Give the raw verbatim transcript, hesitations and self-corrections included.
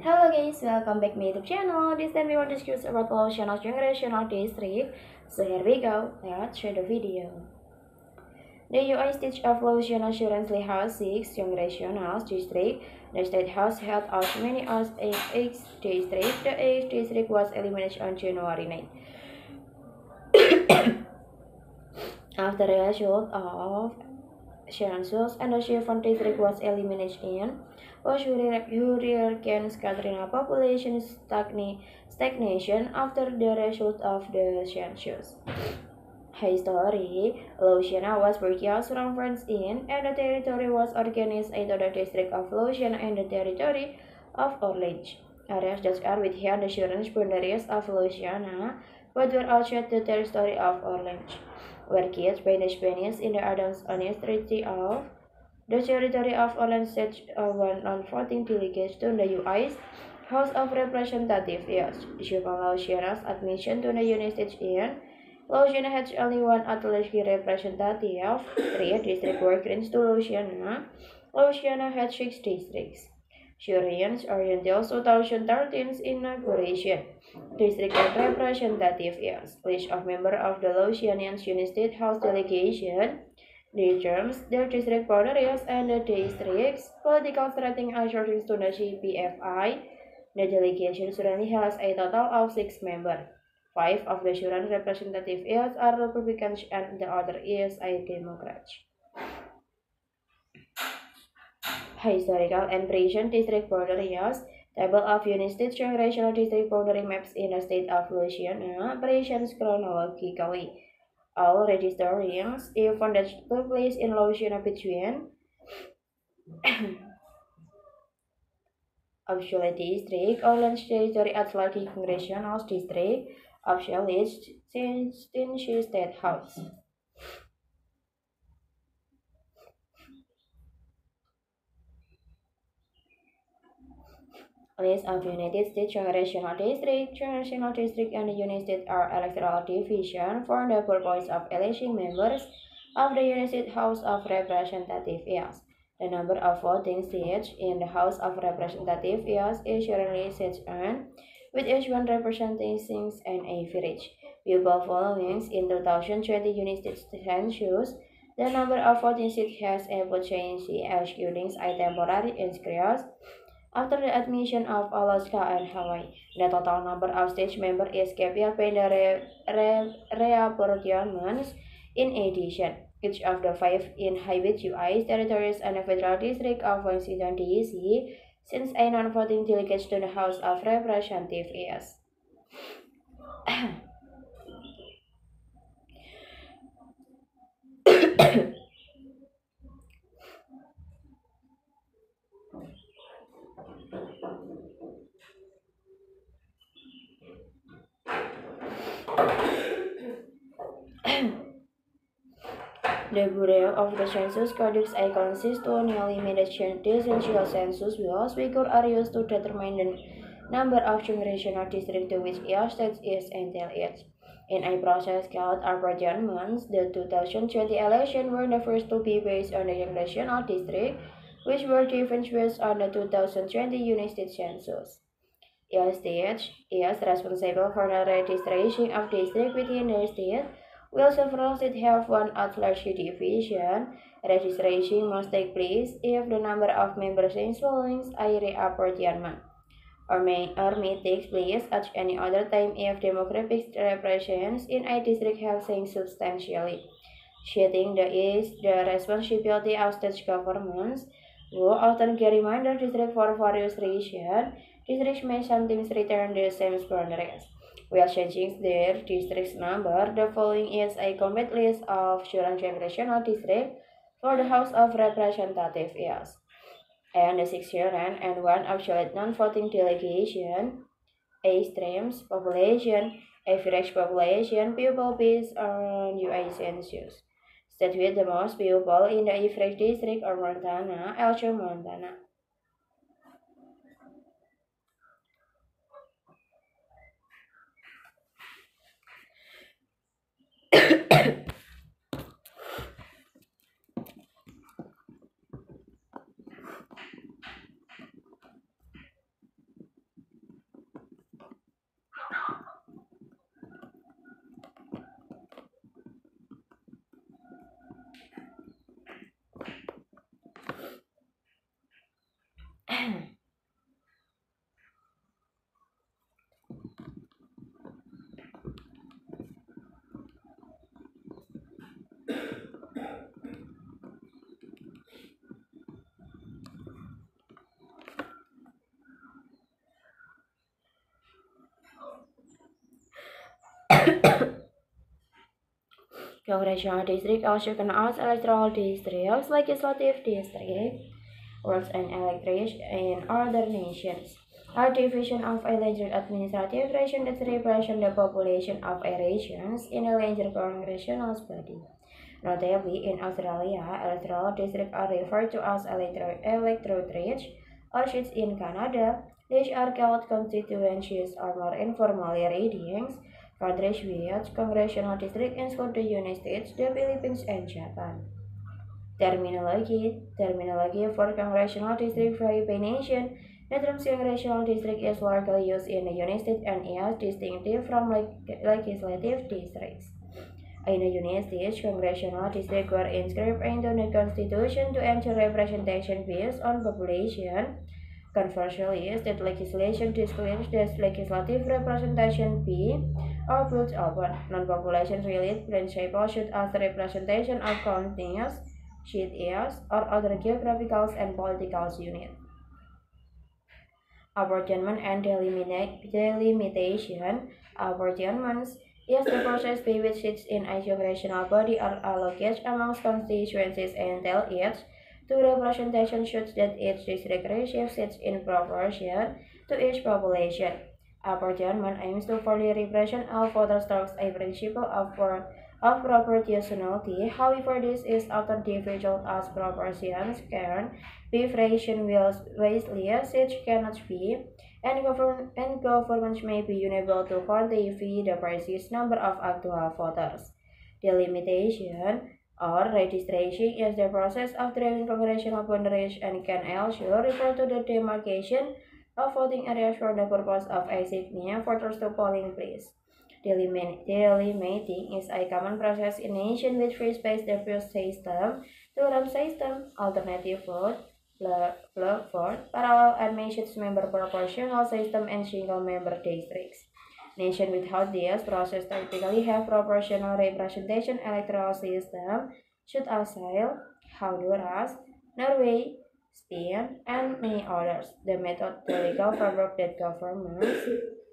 Hello guys, welcome back to my YouTube channel. This time we will discuss about Louisiana's Congressional District. So here we go. Let's share the video. The U S state of Louisiana currently has six congressional districts. The state has held as many as eight districts. The eighth district was eliminated on January ninth. After the result of census and the seventh district was eliminated in was Hurricanes Katrina population stagna stagnation after the result of the census. History, Louisiana was purchased from France in, and the territory was organized into the District of Louisiana and the Territory of Orange. Areas that are within the current boundaries of Louisiana, but were outside the territory of Orange, were kept by the Spanish in the Adams Honest Treaty of the territory of Orange set one non-voting delegates to the U S House of Representatives. Yes, given Louisiana's admission to the United States in Louisiana has only one at-large representative. Three districts were granted to Louisiana. Louisiana had six districts. Syrians are until twenty thirteen's inauguration. District and Representative Yes. List of members of the Louisianian United States House delegation. The terms, their district boundaries, and the district's political strategy according to the C P F I. The delegation currently has a total of six members. Five of the current representatives are Republicans and the other is a Democrat. Historical and present district boundaries. Table of United States Congressional District Boundary Maps in the state of Louisiana. Presents chronologically. All registered rings, events that took place in Louisiana between official district, Orange Territory at large congressional district, official list, Tennessee State House. List of United States Congressional District. Congressional District and the United States are electoral division for the purpose of electing members of the United States House of Representatives. Yes. The number of voting seats in the House of Representatives yes, is currently set on, with each one representing an average. People following in two thousand twenty United States Census, the number of voting seats has ever changed, excluding a temporary increase after the admission of Alaska and Hawaii. The total number of state members is kept by the re re reapportionments. In addition, each of the five inhabit U S territories and the Federal District of Washington, D C since a non-voting delegate to the House of Representatives is. The Bureau of the Census conducts a consistent elimination essential census bills because are used to determine the number of congressional districts to which each state is entitled. In a process called apportionments, the two thousand twenty elections were the first to be based on the congressional district, which were different based on the two thousand twenty United States Census. Each state is responsible for the registration of districts within the state. While several states have one at-large division, registration must take place if the number of members is following a reapportionment, or may, or may take place at any other time if demographic representations in a district have changed substantially. Shifting the is the responsibility of state governments, who often gerrymander districts for various reasons. Districts may sometimes return the same boundaries. While changing their district's number, the following is a complete list of current congressional districts for the House of Representatives. Yes. And the six current and one absolute non-voting delegation, a streams population, average population, people based on U S Census. State with the most people in the average district are Montana, also Montana. Congressional district, also known as electoral districts, legislative district, works and electorate in other nations, are division of a larger administrative region that represent the population of a region in a larger congressional body. Notably, in Australia, electoral districts are referred to as electro- electorates, or seats in Canada. These are called constituencies or more informally readings. Countries with congressional districts include the United States, the Philippines, and Japan. Terminology Terminology for congressional district vary by nation. The term congressional district is largely used in the United States and is distinctive from leg- legislative districts. In the United States, congressional districts were inscribed into the Constitution to ensure representation based on population. Conversely, state legislation declares that legislative representation be or built upon non-population-related principles such as the representation of counties, cities, or other geographical and political units. Apportionment and delimita- delimitation. Apportionments is the process by which seats in a congressional body are allocated amongst constituencies until each to representation such that each district receives seats in proportion to its population. Apportionment aims to fully represent all voters through a principle of, pro- of proportionality. However, this is often difficult as proportions can be fraction vastly such cannot be, and, govern- and governments may be unable to quantify the precise number of actual voters. Delimitation or registration is the process of drawing congressional boundaries and can also refer to the demarcation of voting areas for the purpose of assigning voters to polling place. Delimiting is a common process in nations with free-space diffuse system, two-round system, alternative vote, block vote, parallel admissions member proportional system, and single-member districts. Nations without this process typically have proportional representation electoral system, such as Israel, Honduras, Norway, Spain, and many others. The method, the legal framework that governments